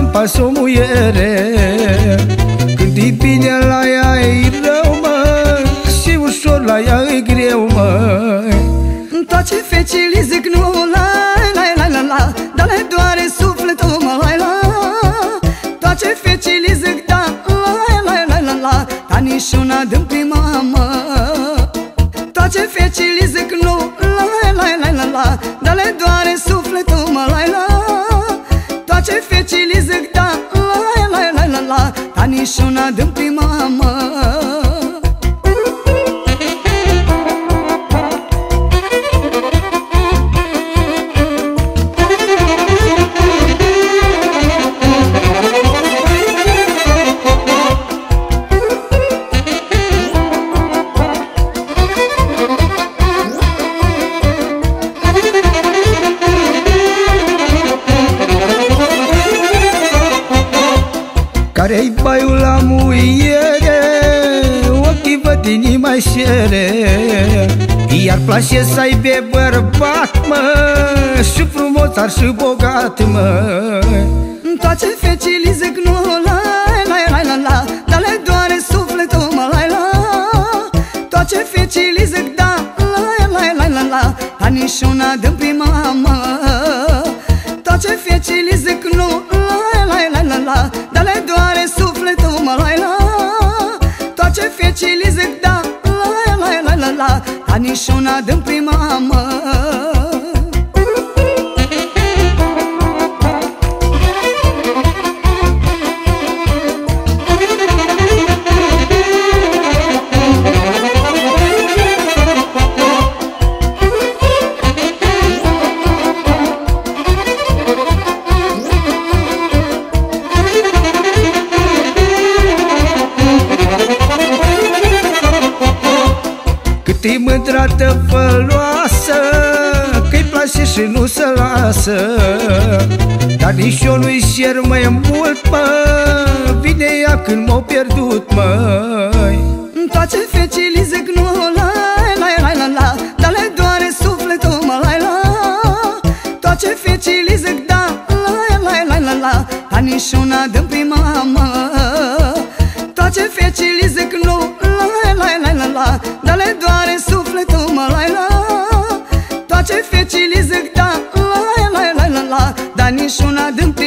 pas o muiere. Când e bine la ea e rău, măi, și ușor la ea e greu, măi. Toate fecile zic nu, la, la, la, la, la, dar le doare sufletul, măi, la. Toate fecile zic da, la, la, la, la, la, dar niciuna din prima, mă. Toate fecile zic nu, la, la, la, la, la, dar le doare sufletul, măi, la. Toate fecile zic da, la, la, la, la, la, dar niciuna din prima, mă. Care-i baiul la muiere, ochii văd inima-i șere. Iar place să aibă bărbat, mă, și frumos, dar și bogat, mă. Toate fecile zic nu, la, la, la, la, la, dar le doare sufletul, mă, la, la. Toate fecile zic da, la, la, la, la, la, dar niciuna din prima, mă. Toate fecile zic nu, la, la, la, la, la, dar le doare sufletul, mă, la, la. Toate fecile zic da, la, la, la, la, la, dar niciuna din prima, mă. Cât-i mândrată făloasă, că-i place și nu se lasă. Dar nici eu nu-i șer mai mult, mă, vine ea când m-au pierdut, măi. Toate fecile zic nu, la, la, la, la, la, dar le doare sufletul, mă, la, la. Toate fecile zic da, la, la, la, la, la, dar niciuna din prima, mă. Toate fecile zic nu, la, la, la, la, la, dar le doare sufletul, mă, la, la. Toate fecile zic da, la, la, la, la, la, dar niciuna din